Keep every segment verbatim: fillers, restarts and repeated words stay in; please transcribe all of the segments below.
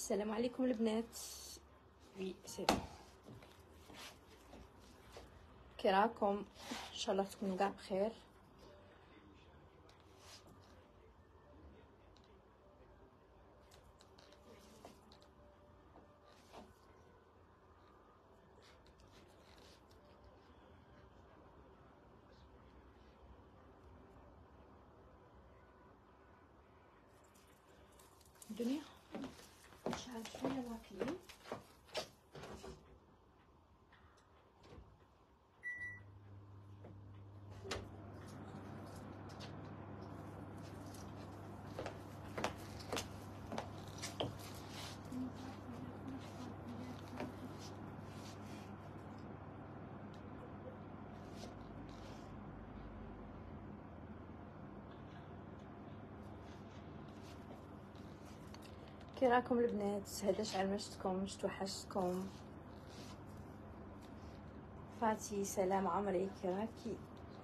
السلام عليكم البنات. وي سي كي راكم؟ ان شاء الله تكونوا كاع بخير. الدنيا شعل شويه لاكلين. كي راكم البنات؟ هذا شعل ما شفتكم، شتو وحشتكم. فاتي سلام عمري، كي راكي؟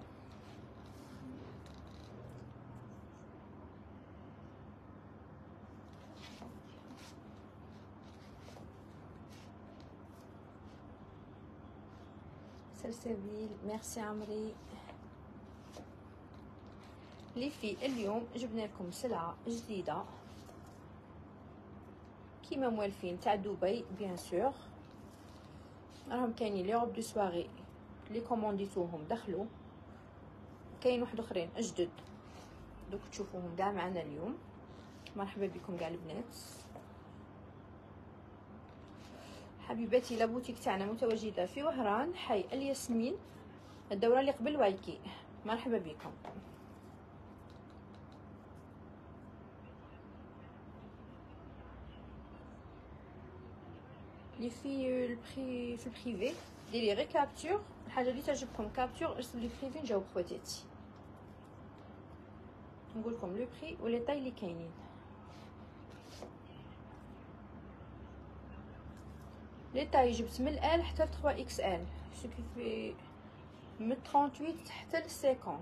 سلسبيل ميرسي عمري. لي في اليوم جبنا لكم سلعه جديده كيما موالفين تاع دبي بيان سور. راهم كاينين لي روب دو سواري لي كومونديتوهم دخلوا، كاين واحد اخرين اجدد دوك تشوفوهم كاع معنا اليوم. مرحبا بكم كاع البنات. حبيباتي لابوتيك تاعنا متواجده في وهران، حي الياسمين، الدوره اللي قبل وايكي. مرحبا بكم. لي في البري في البريفي ديري غير كابتور، الحاجه اللي تعجبكم كابتور، ارسل لي بريفي نجاوب خواتاتي. نقول لكم لو بري ولي طاي اللي كاينين. لي طاي جبت من ال حتى ل ثلاثة اكس ال، سكي في من ثمانية وثلاثين حتى ل خمسين.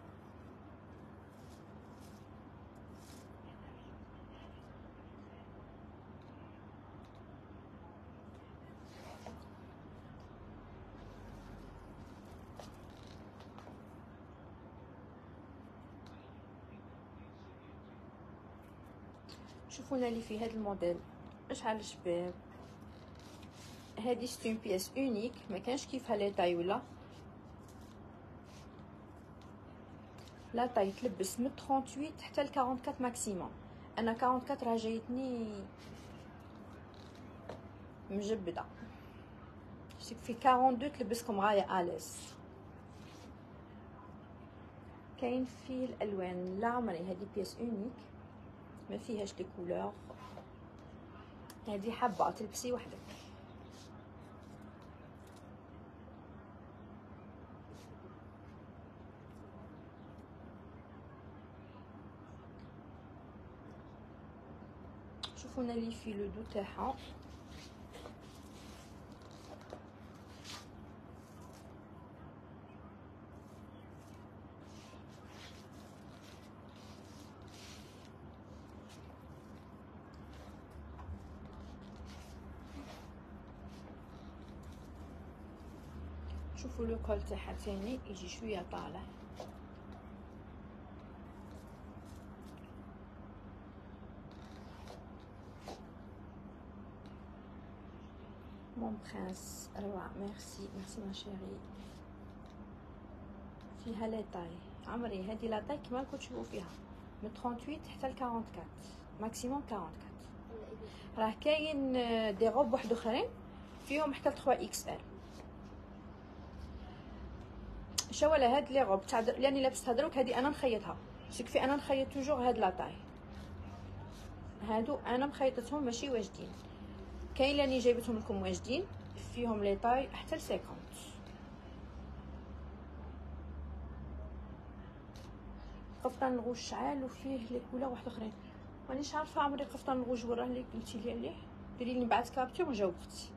شوفونا لي في هذا الموديل اشعل شباب. هذه ستون بياس اونيك، ما كانش كيفها لي طاي ولا لا طاي تلبس من ثمانية وثلاثين حتى ل أربعة وأربعين ماكسيموم. انا أربعة وأربعين راه جايتني مجبده، في اثنين وأربعين تلبسكم غايه اليس. كاين فيه الالوان. لا عمري هذه بياس اونيك ما فيهاش لي كولور، هذه حبه تلبسي وحدك. شوفونا لي في لو دو تاعها. شوفوا لو كول تاعها ثاني يجي شويه طالع. مون برانس روعه. ميرسي ميرسي ما شيري. فيها لا طاي عمري، هذه لا طاي كيما راكم تشوفوا فيها من ثمانية وثلاثين حتى ل أربعة وأربعين ماكسيموم أربعة وأربعين. راه كاين دي روب واحد اخرين فيهم حتى ل ثلاثة اكس ال. شوالا هاد لي روب تاع لاني لابستها دروك، هادي انا نخيطها سكفي، انا نخيط توجور هاد لا طاي. هادو انا مخيطتهم ماشي واجدين. كاين لاني جايبتهم لكم واجدين فيهم لي طاي حتى ل خمسين. قفطان الغوج شعال وفيه لي كولور واحد اخرين، مانيش عارفه عمري قفطان الغوج وراه اللي قلتي لي عليه. ديري لي بعد كابتور ونجاوب اختي.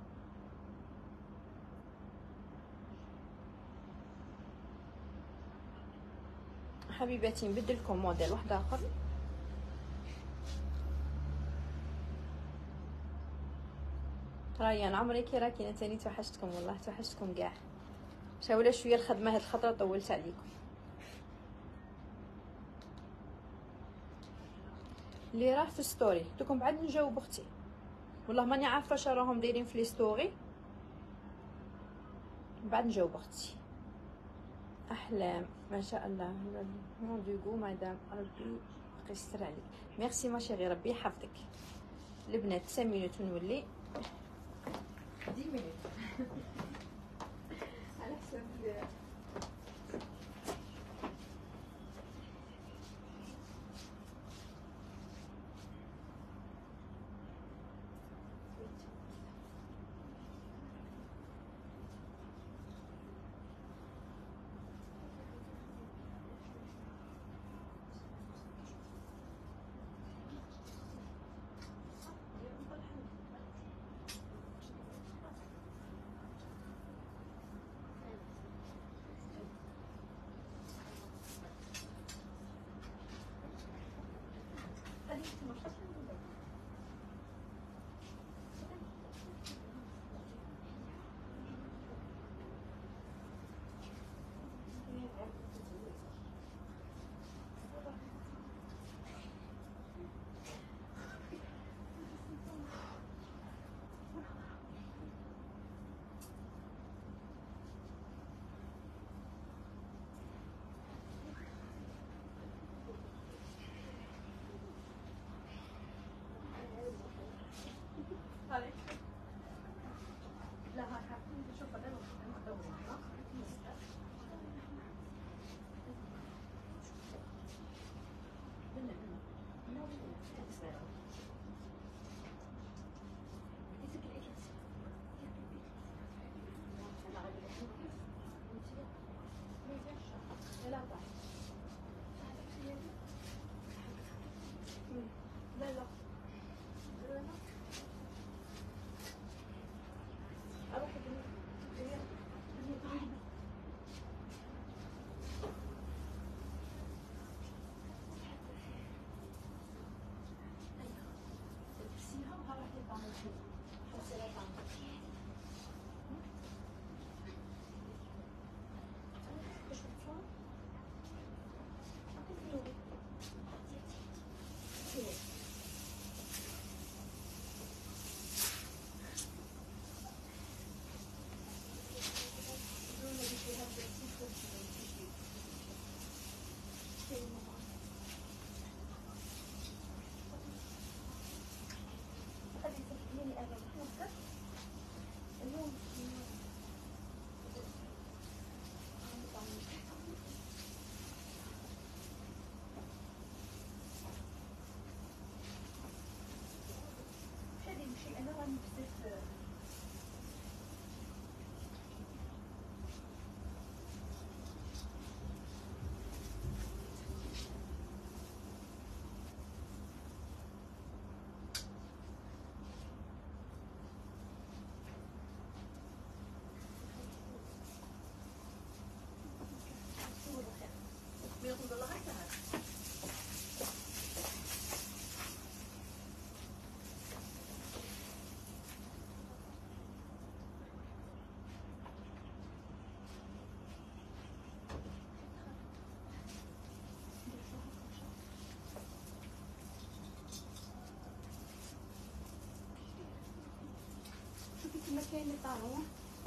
حبيباتي نبدل لكم موديل واحد اخر. ريان عمري كي راكي تاني توحشتكم والله توحشتكم كاع. شاوله شويه الخدمه هاد الخطره طولت عليكم. اللي راه في ستوري دوكم بعد نجاوب اختي والله ماني عارفه اش راهم دايرين في لي ستوري بعد نجاوب اختي. احلام ما شاء الله مون دوغو مدام ربي يستر عليك. ميرسي ما شيري ربي يحفظك. البنات خمسة مينوت ونولي عشرة مينوت على حساب المكان اللي طالع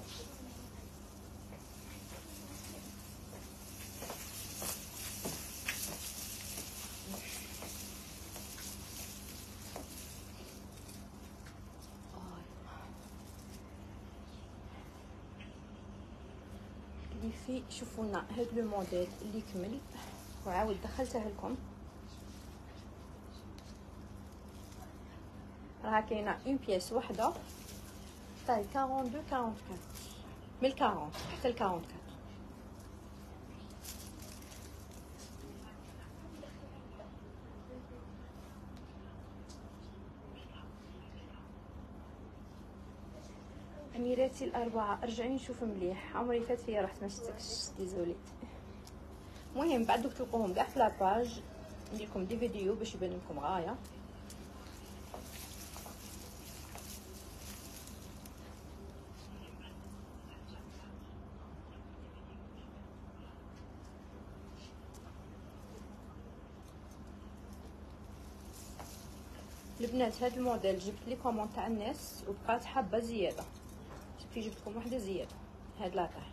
اللي فيه. شوفوا لنا هاد لو موديل اللي كمل وعاود دخلته لكم. راه كاينه اون بياس وحده تاي اثنين وأربعين أربعة وأربعين من أربعين حتى ل أربعة وأربعين. اميراتي الاربعه ارجعي نشوف مليح. عمري فات فيا رحت ما شفتكش ديزولي. المهم بعد دوك تلقوهم كاع في لاباج. ندير لكم دي فيديو باش يبان لكم غايه. البنات هاد الموديل جبت لي كومون تاع الناس وبقات حبه زياده، في جبت لكم واحده زياده. هاد لاطاح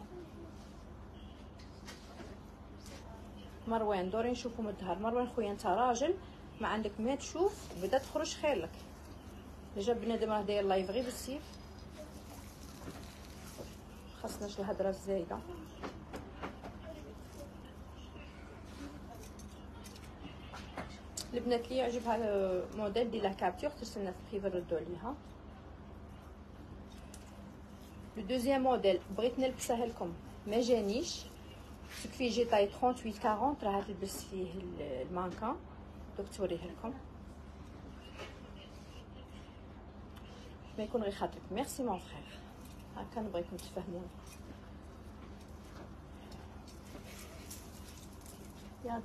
مروان، دوري نشوفوا من الظهر. مروان خويا انت راجل ما عندك ما تشوف، بدا تخرج خير لك. ديجا بنادم راه داير لايف غير بالسيف، خاصناش الهضره الزايده. البنات اللي يعجبها الموديل ديال لا كابتور ترسلنا في الخيفه ردوا عليها. لو دوزيام موديل بغيت نلبسها لكم ما جانيش، فيه جي طاي ثمانية وثلاثين أربعين، راه تلبس فيه المانكا دوك توريه لكم ما يكون غير خاطرك. ميرسي مون فرير، هكا نبغيكم تفهموني. يلا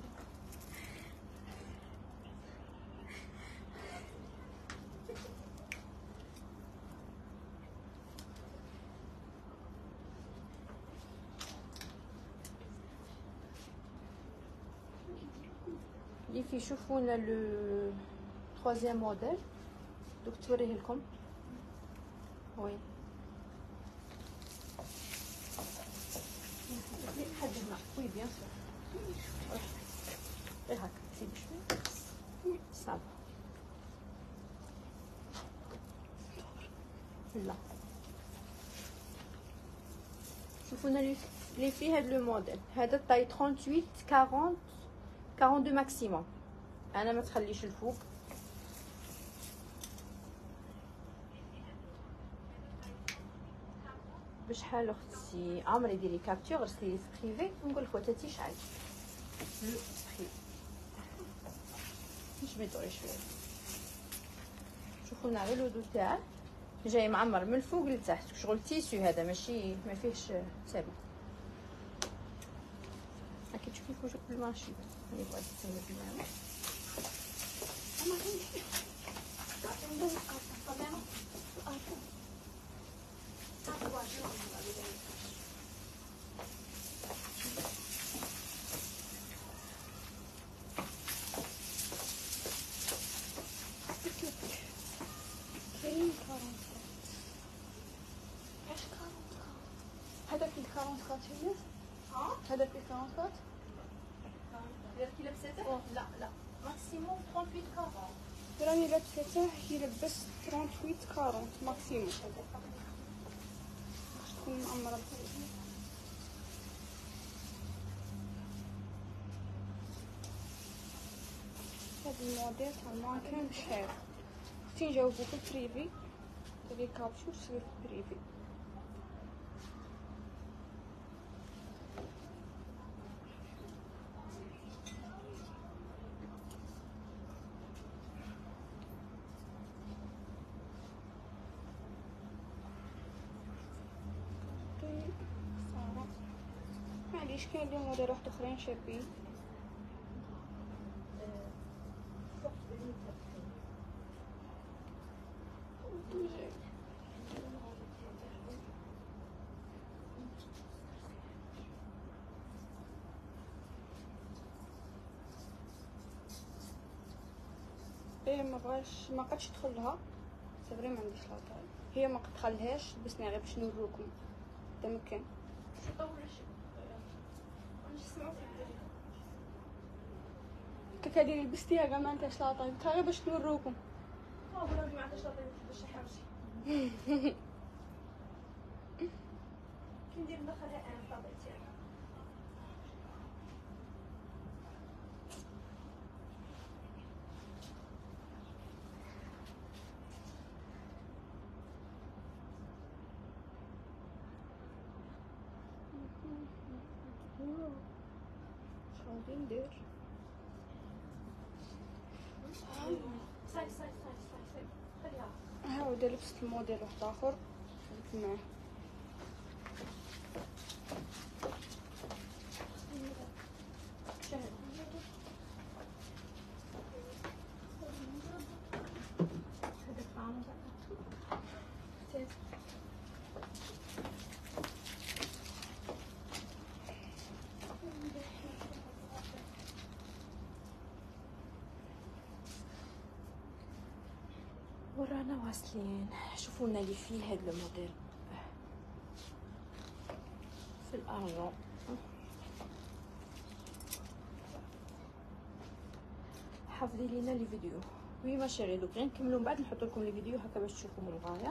لي في شوفونا لو troisième موديل دوك توريه لكم. وي حد هنا. وي بيان سور، غير هكا سيدي شويه صافا. لا شوفونا لي في هاد لو موديل هذا طاي ثمانية وثلاثين أربعين اثنين وأربعين ماكسيموم. انا ما تخليش الفوق. بشحال اختي عمري ديري كابتور رسلي سكريفي نقول خواتاتي شحال لو بري. نجمدوا شويه. شوفوا لنا غير لودو تاعه جاي معمر من الفوق لتحت، شغل تيسو هذا ماشي ما فيهش سابه. هاكي تشوفي في وجهك بالماشي اللي بغيتي تسمي بالماء. هذاك الكارونت كات هي هذاك الكارونت كات درتي لبسته؟ لا لا ماكسيموم ثمانية وثلاثين أربعين. راني لابسته يلبس ثمانية وثلاثين أربعين ماكسيموم باش تكون معمره. هاد الموديل تاع المانكان بشحال اختي نجاوبو في البريفي تبي كابشور سير في البريفي. معليش كاين لي موديل واحد اخرين شابين. ايه ما بغاش ما قدش تدخلها صافي ما عنديش لاطاي، هي ما قدخلهاش لبسناها غير باش نوروكم تمكن. كاكا ديري لبستيها كاع ما عندهاش لاطاي غير باش نوروكم. ها ولا ما عندهاش لاطاي باش نحوسي. كي ندير ندخلها انا طابعتي انا. غادي ندير صاي صاي صاي صاي صاي خليها. هاودا لبست الموديل واحد اخر درت معاه. ورانا واصلين. شوفوا لنا اللي فيه هذا الموديل في الارجون. حافظي لينا لي فيديو. وي ما شيري، دوك غير نكملوا من بعد نحط لكم لي فيديو هكا باش تشوفوا من الغايه.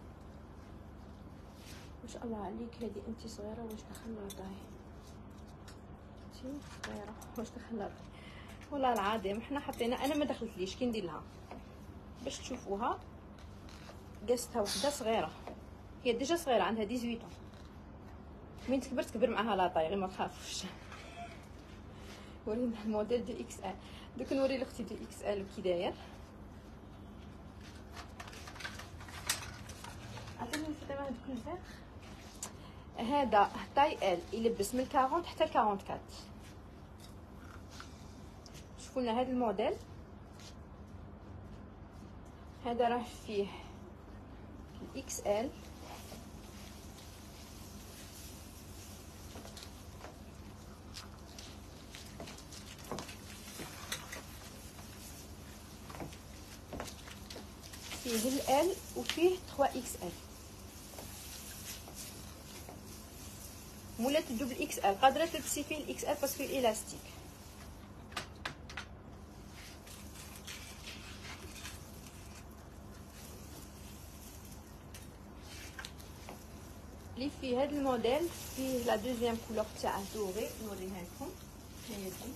ما شاء الله عليك. هذه انت صغيره واش دخلتي؟ انت صغيره واش دخلتي؟ والله العظيم حنا حطينا، انا ما دخلتليش كي ندير لها باش تشوفوها. قاستها وحده صغيره، هي ديجا صغيره عندها ثمانية عشر. من تكبر تكبر معها لاطاي، غير ما تخافوش. ورينا الموديل دو اكس ال. دوك نوري لاختي دو اكس ال كي داير. عطيني فاطمه هذوك الفيغ. هذا طاي ال يلبس من أربعين حتى أربعة وأربعين. شوفوا لنا هذا الموديل. هذا راه فيه الاكس ال، فيه ال وفيه ثلاثة اكس ال. مولات الدوبل اكس ال قادره تلبسي فيه الاكس ال باسكو الاستيك. اللي فيه هذا الموديل فيه لا دوزيام كولور تاعه دوري. نوريها لكم. هي دي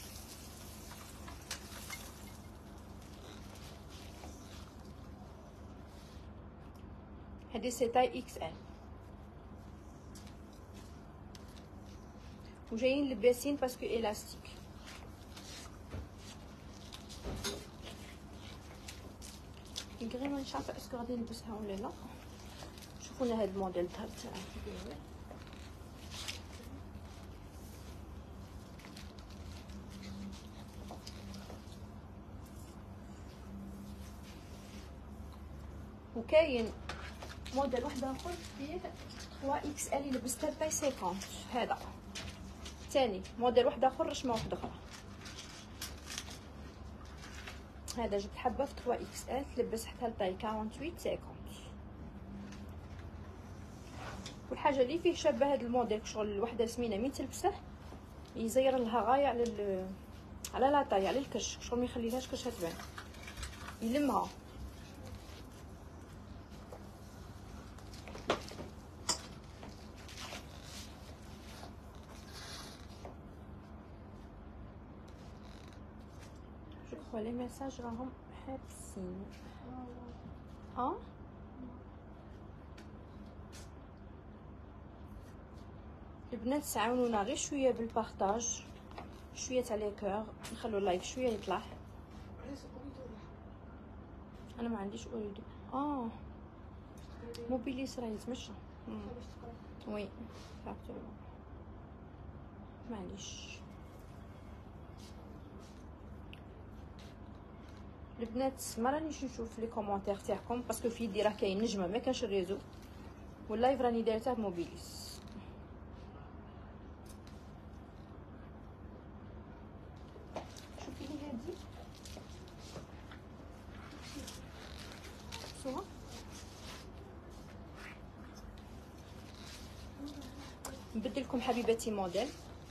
هذه سي تاي اكس ال، وجايين لباسين باسكو الاستيك. كغي ما نعرف اسكو غادي نلبسها ولا لا. شوفوا لنا هذا الموديل تاع كي وكاين موديل واحد اخر فيه ثلاثة اكس ال يلبس تاي خمسين. هذا ثاني موديل واحد اخر رشمه واحده اخرى. هذا جبت حبه في ثلاثة اكس ال تلبس حتى لطاي ثمانية وأربعين خمسين. والحاجه اللي فيه شابه هذا الموديل شغل الوحده سمينه من تلبسه يزير لها غايه على ال... على لاطاي على الكرش، شغل ما يخليلهاش كرشها تبان، يلمها. شوفوا لي ميساج راهم حابسين. ها البنات تعاونونا غير شويه بالبارطاج، شويه تاع لي كور، نخلو اللايف شويه يطلع. انا ما عنديش اريد. اه موبيليس راه يتمشى. وي فاكتور معليش. البنات ما رانيش نشوف لي كومونتير تاعكم باسكو في يدي راه كاين نجمه ما كانش الريزو، واللايف راني دايرته بموبيليس. شوفي لي هادي شوفوها. نبدل لكم حبيباتي موديل.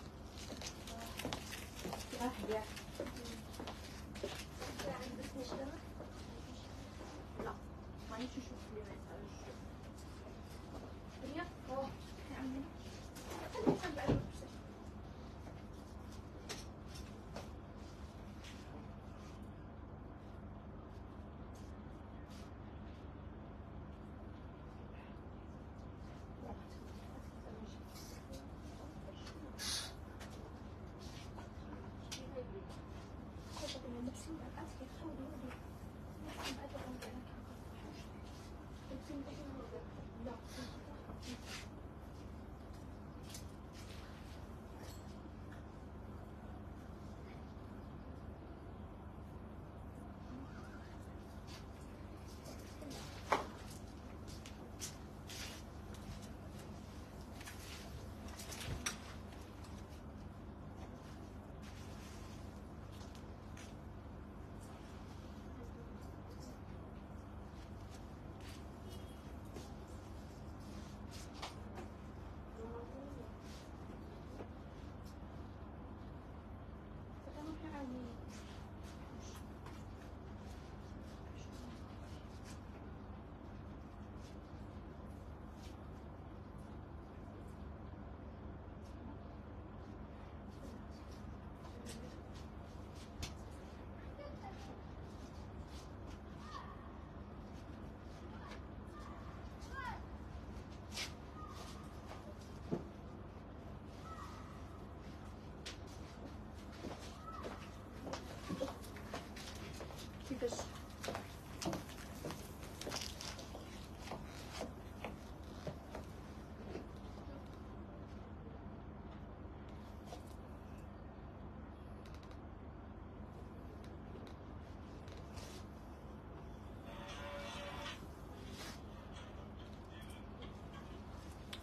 لا مانيش نشوف لي ميساج. هي اوه عمي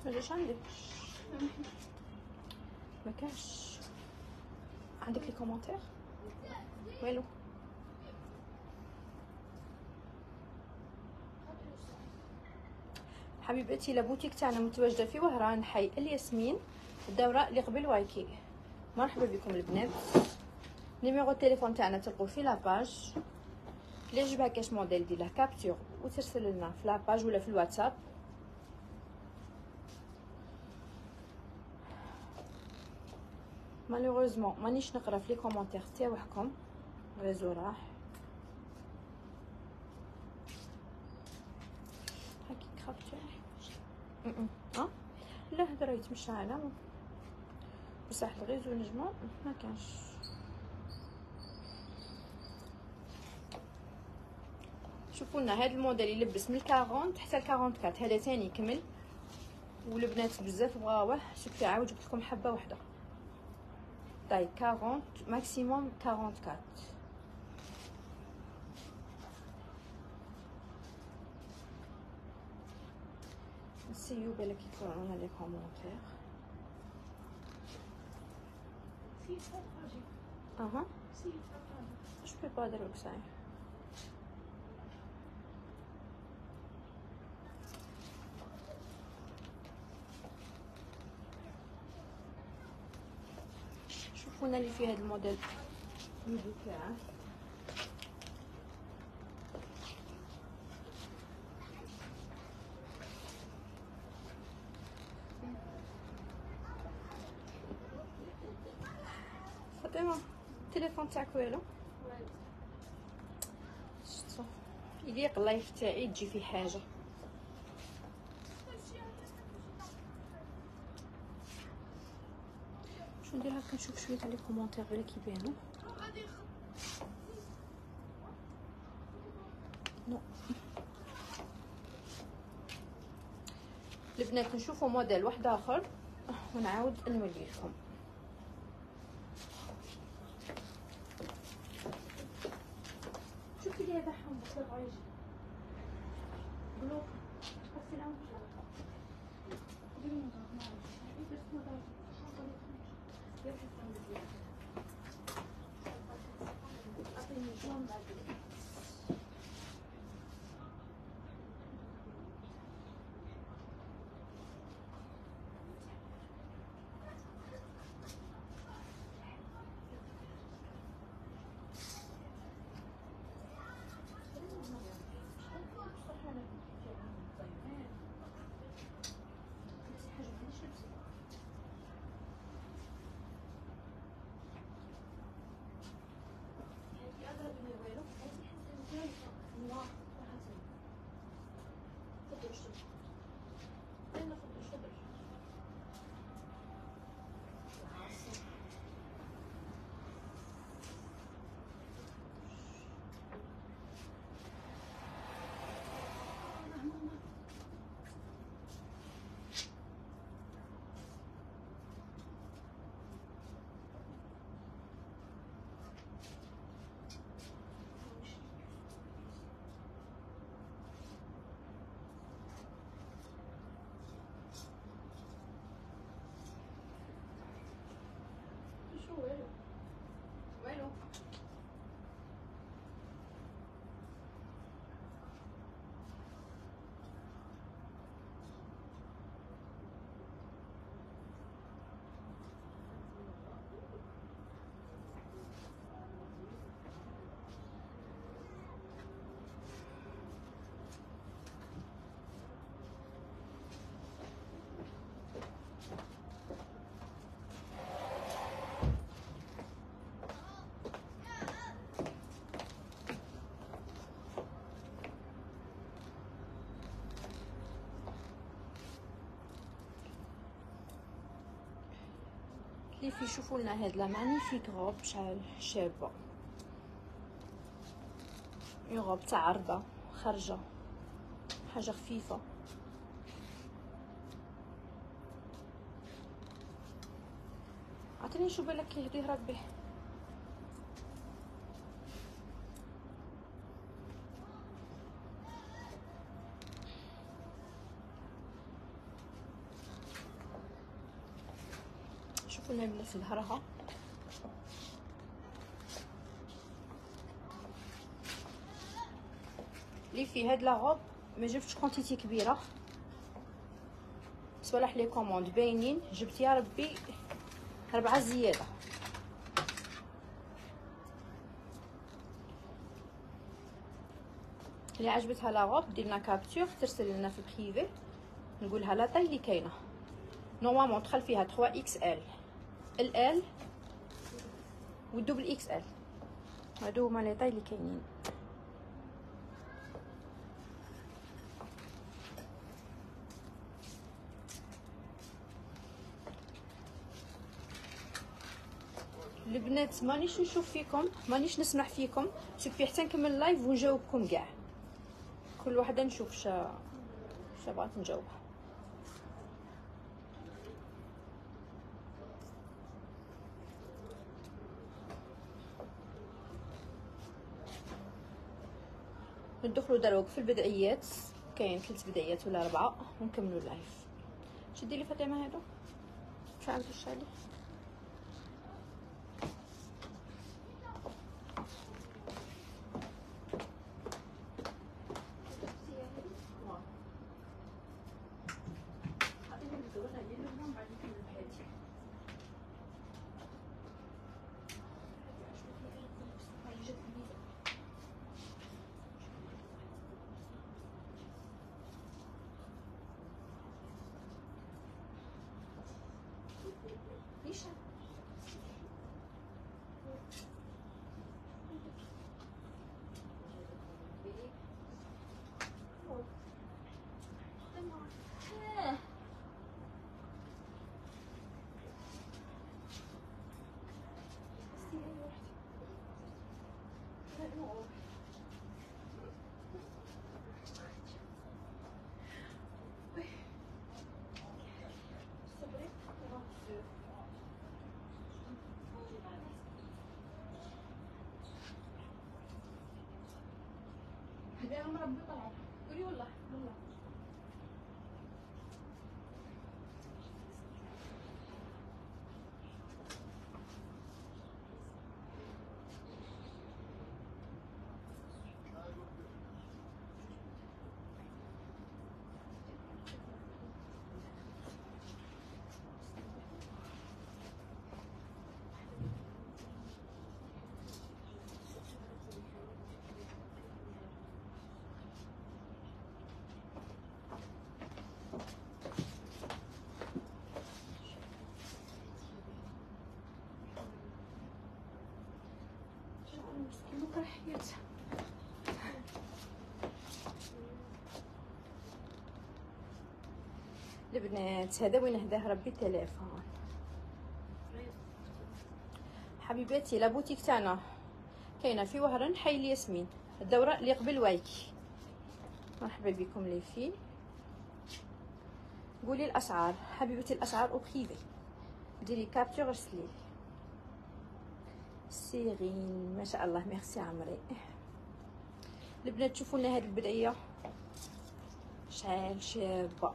ما جاش عندك؟ ما كاش عندك لي كومونتير؟ والو. حبيبتي لابوتيك تاعنا متواجده في وهران، حي الياسمين، الدوره اللي قبل وايكي. مرحبا بكم البنات. نيميرو التليفون تاعنا تلقوه في لاباج. اللي يعجبها كاش موديل دير له كابتور وترسل لنا في لاباج ولا في الواتساب. مالوغوزمون مانيش نقرا في لي كومونتير تاعكم، ريزو راح. هاكي كابتور اه لا هدريت مش عالم بصح الغيزو نجمو ما كانش. شوفوا لنا هذا الموديل يلبس من أربعين حتى أربعة وأربعين، هذا ثاني يكمل والبنات بزاف بغاوه. شوفي عاود جبت لكم حبه واحده طيب أربعين ماكسيموم أربعة وأربعين. نسيو بالك يطلعوا لنا لي كومونتير. اها je peux pas dire que ça. شوفونا اللي فيه هذا الموديل يدو تاعه. فاطمه التليفون تاعك والو؟ شفتو يليق اللايف تاعي تجي فيه حاجه. شو ندير هكا نشوف شويه تاع لي كومونتير بالك يبانو. نو البنات نشوفوا موديل واحد اخر ونعاود نولي لكم. شوفي لي هذا حمض صغير بلوك في العمر. اللي في شوفوا لنا هاد لا مانيفيك غوب شحال شابه. اون غوب تاع عرضه خارجه حاجه خفيفه. عطيني نشوف بالك يهديه ربي. شوفوا البنات ظهرها. لي في هاد لاغوب ما جبتش كونتيتي كبيره، صالح لي كوموند باينين، جبت يا ربي ربعه زياده. اللي عجبتها لاغوب ديرنا كابتور ترسل لنا في البريفي، نقولها لا طاي اللي كاينه. نورمالمون دخل فيها ثلاثة اكس ال، ال ال والدوبل اكس ال، هادو هما لي طاي اللي كاينين. البنات مانيش نشوف فيكم، مانيش نسمع فيكم، سوفي حتى نكمل اللايف ونجاوبكم كاع، كل وحده نشوف شا شا بغات نجاوبها. ندخلوا دروك في البدعيات، كاين ثلاث بدعيات ولا اربعه ونكملوا اللايف. شدي لي فاطمه هادو مش عارفه واش عليه. هذا مربي طلع قولي والله والله. بكره حياتها. البنات هذا وين هداه ربي التليفون. حبيباتي لابوتيك تاعنا كاينه في وهران حي الياسمين، الدوره اللي قبل وايكي. مرحبا بكم لي في. قولي الاسعار حبيبتي، الاسعار او بريفي، ديري كابتور ارسلي. سيرين ما شاء الله ميرسي عمري. البنات تشوفوا لنا هذه البدعيه شحال شابه،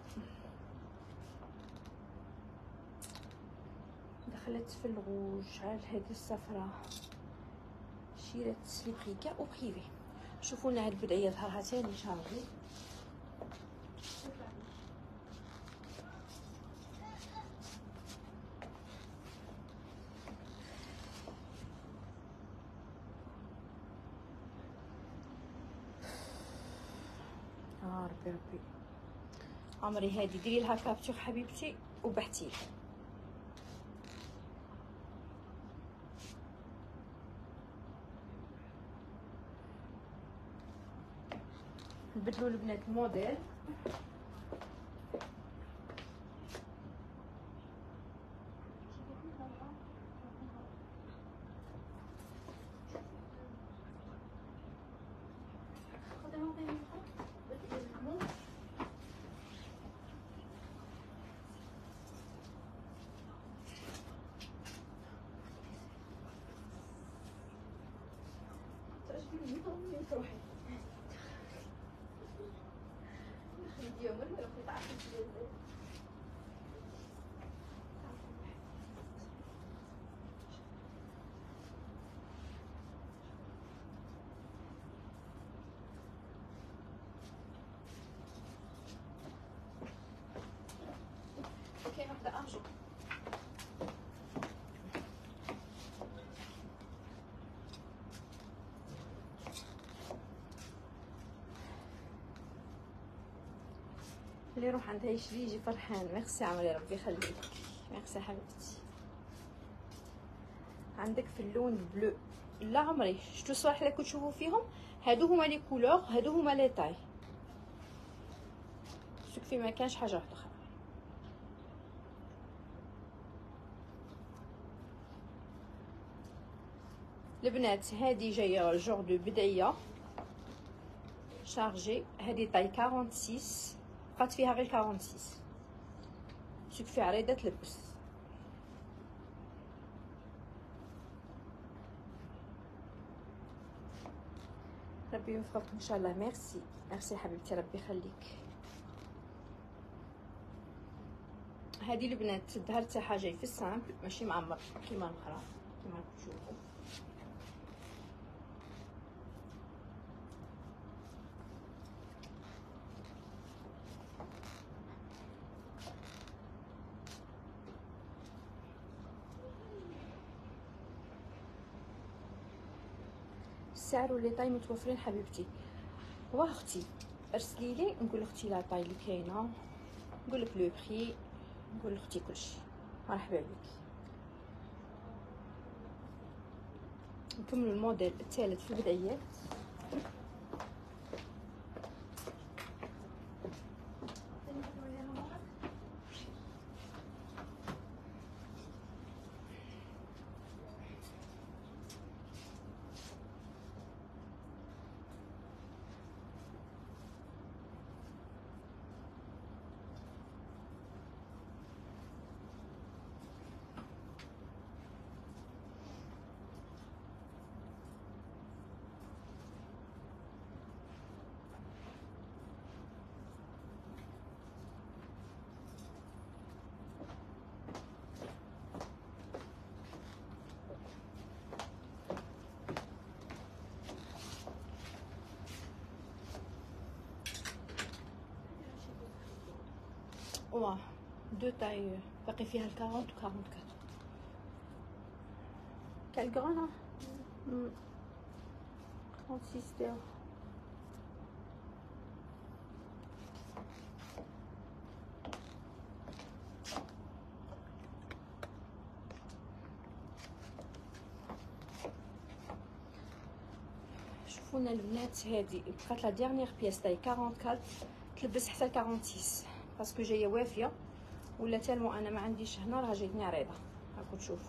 دخلت في الغوج. شحال هذه الصفراء شيرات سليبريكا او بريفي. شوفوا لنا هذه البدعيه ظهرها ثاني شارجي. آه ربي ربي عمري. هادي ديري لها كابتور حبيبتي وبحتي. نبدلوا البنات الموديل. اللي يروح عندها يشري يجي فرحان. ميرسي عمري، ربي يخليك. ميرسي حبيبتي. عندك في اللون البلو. لا عمري شتو الصراحه اللي كنت تشوفوا فيهم هادو هما لي كولور، هادو هما لي تاي. في ما كانش حاجه واحده اخرى. البنات هادي جايه جور دو بدعيه شارجي، هادي طاي أربعة وستين، بقات فيها غير أربعة وستين. سكفي عريضه تلبس. ربي يوفقك ان شاء الله. ميرسي ميرسي حبيبتي، ربي يخليك. هذه البنات الظهر تاعها جاي في السامبل ماشي معمر كيما الاخرى كيما راكم تشوفوا. السعر ولي طاي متوفرين حبيبتي. واه اختي ارسلي لي نقول اختي لا طاي اللي كاينه، نقول لك لو بري، نقول اختي كلشي. مرحبا بك. نكملوا الموديل الثالث في البدايات. واه دو تاي باقي فيها الكارونت و كارونت كات. كال غرانا خمسة وستين. شوفونا البنات هادي بقات لا ديرنيير بياس تاي أربعة وأربعين تلبس حتى ستة وستين باسكو جايه وافيه ولا تالمو انا ما عنديش هنا راه جايتني عريضه. راكم تشوفوا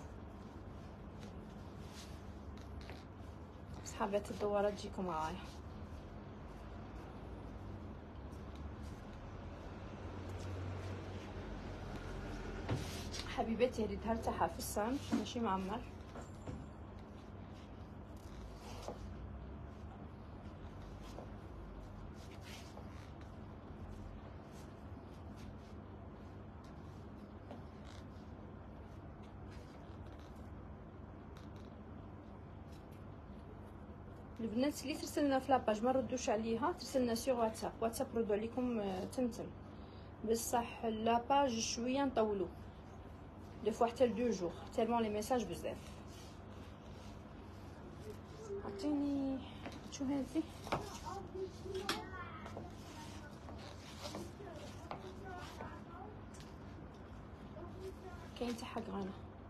صحابات الدواره تجيكم معايا. حبيباتي هذه الظهر تاعها في الصمت ماشي معمر. البنات اللي ترسلنا في لاباج ما ردوش عليها ترسلنا سيغ واتساب. واتساب ردوا عليكم تمتم بصح لاباج شويه نطولوا دو فوا حتى لدو جوغ تالمون لي ميساج بزاف. عطيني شو هذي كاين تاعها غرانا.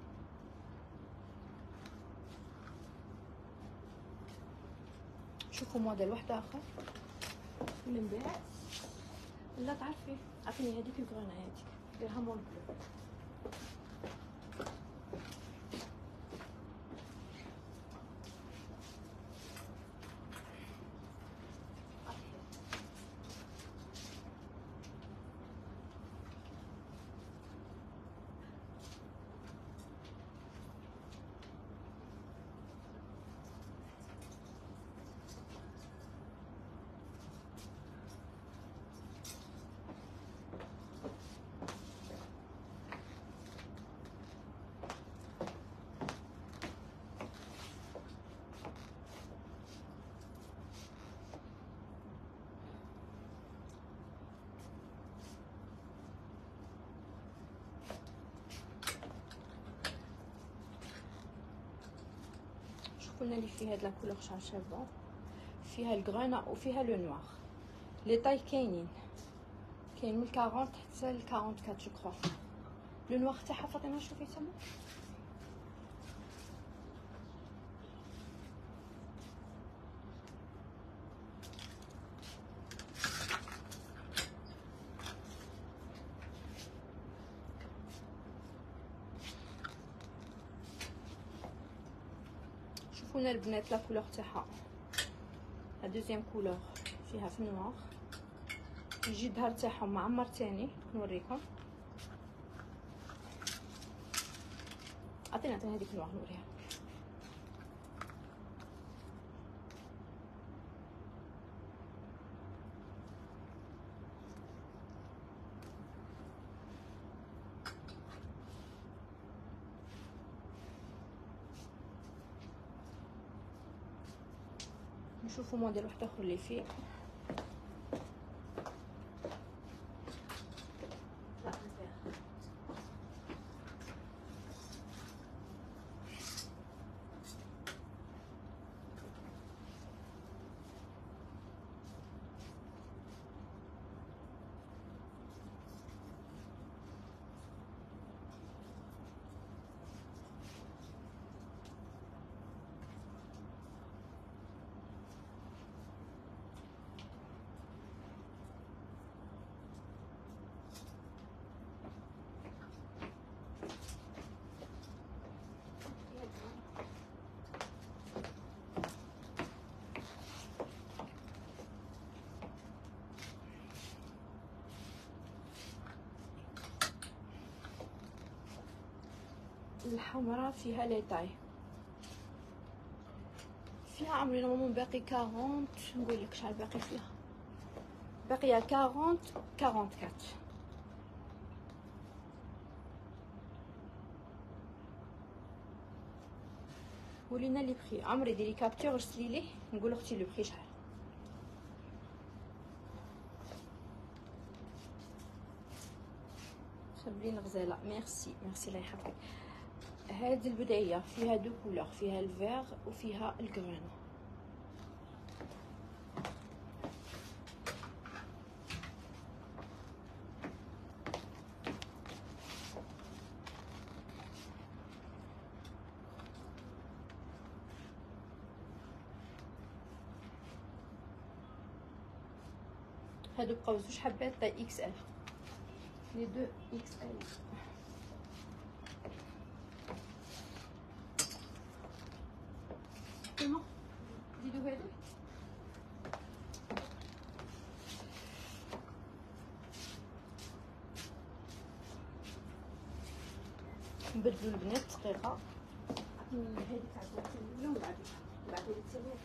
شوفوا موديل واحد اخر من بعد. لا تعرفي عطيني هذيك الغرانا هذيك ديرها مون بلو. قلنا لي فيها هاد لا كولور شابه فيها الغرانا وفيها لو نوار. لي طاي كاينين كاين من أربعين حتى ل أربعة وأربعين جو كخوا. لو نوار تاعها فاطمه شوفي تما. شوفونا البنات لا كولور تاعها، لا دوزيام كولور فيها في النوار، يجي الظهر تاعهم معمر تاني. نوريكم، عطينا عطينا هذيك النوار نوريها. نشوفوا موديل واحد اخر اللي فيه. الحمراء فيها لي طاي، فيها عمري نورمالمون باقي أربعين، نقول لك شحال باقي فيها، باقيه أربعين أربعة وأربعين. ولينا لي بخي. عمري ديري كابتور ارسلي ليه نقول اختي لو بخي شحال. صبرين غزاله، ميرسي ميرسي الله يحفظك. هذه البدايه فيها دو كولور، فيها الفيغ وفيها الكرون. هادو بقاو زوج حبات تاع اكس ال، لي دو اكس ال. كيما زيدو هادو نبدلو البنات دقيقه. هذيك عاد نسويو بعد بعد نسويو.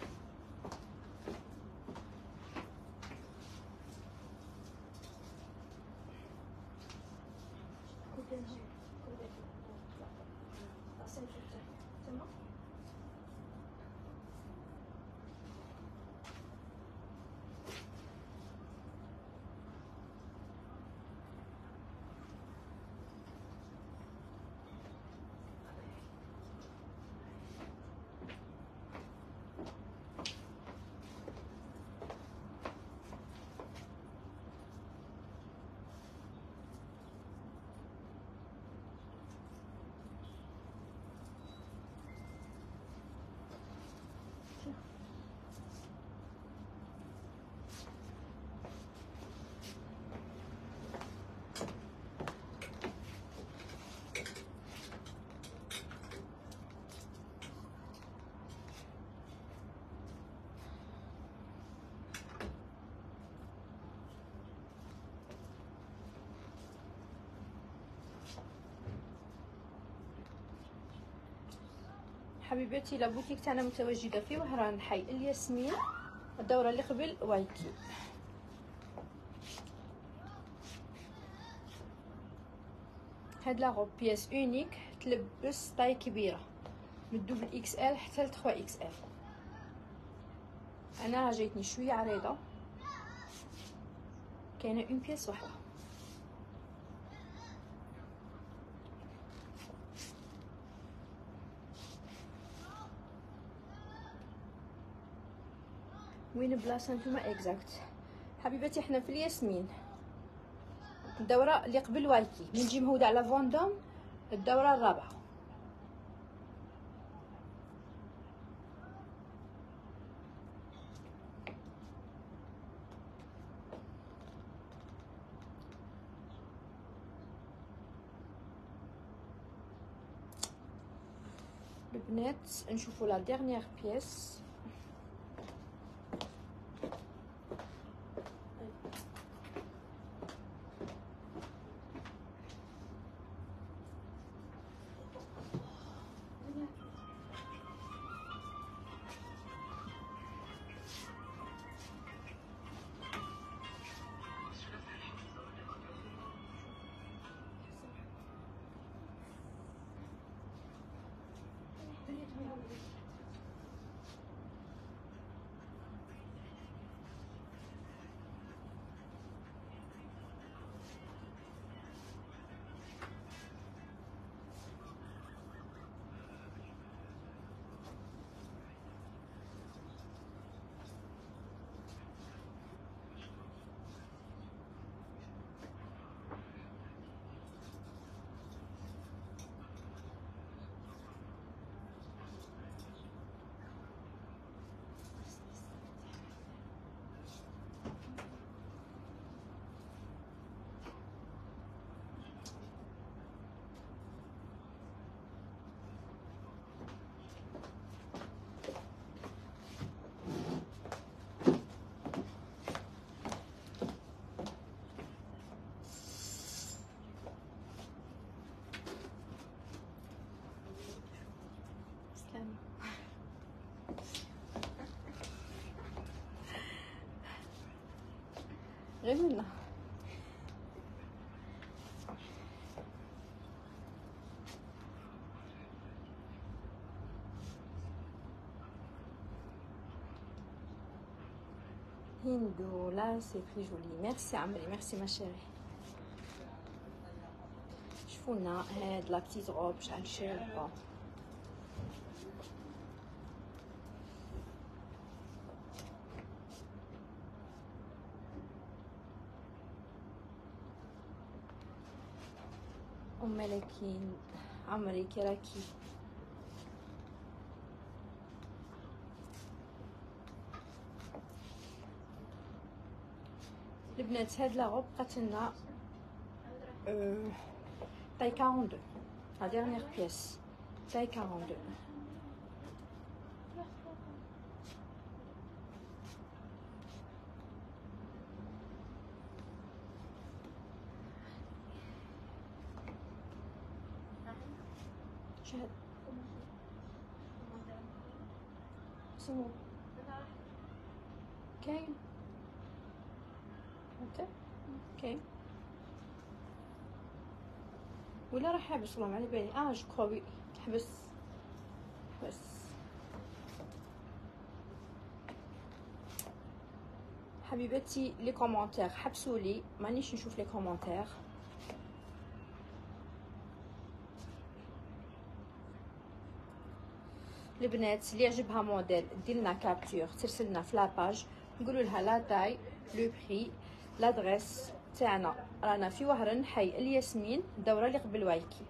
حبيباتي لا بوتيك تاعنا متواجده في وهران حي الياسمين، الدوره اللي قبل وايكي. هاد لا روب بياس اونيك تلبس طاي كبيره من دوبل اكس ال حتى ل ثلاثة اكس ال. انا جايتني شويه عريضه، كاينه اون بياس واحده. وين بلاصه نتوما اكزاكت؟ حبيباتي احنا في الياسمين، الدوره اللي قبل وايكي من تجي مهوده على فوندوم، الدوره الرابعه. البنات نشوفوا لا ديرنيير بيس. غير منها هندو. لا سي تري جولي. ميرسي عمري، ميرسي ما شيري. شوفوا لنا هاد لا بتيت روب شحال شابه. ام ملكين عمري كي راكي. البنات هاد لا روب بقات لنا أه... تاي أربعة وأربعين، لا ديرنيير بيس تاي أربعة وأربعين. شهد سمو كاين انت كاين ولا راح حابس والله ما على بالي. اه جو كروي حبس حبس. حبيباتي لي كومونتير حبسوا لي، مانيش نشوف لي كومونتير. البنات اللي يعجبها موديل دير لنا كابتور ترسلنا في لاباج، نقولوا لها لا تاي لو بري لادريس تاعنا. رانا في وهران حي الياسمين، الدوره اللي قبل وايكي.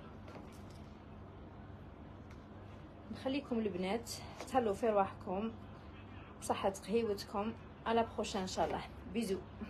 نخليكم البنات تهلوا في رواحكم بصحه قهيوتكم. على بروشين ان شاء الله. بيزو.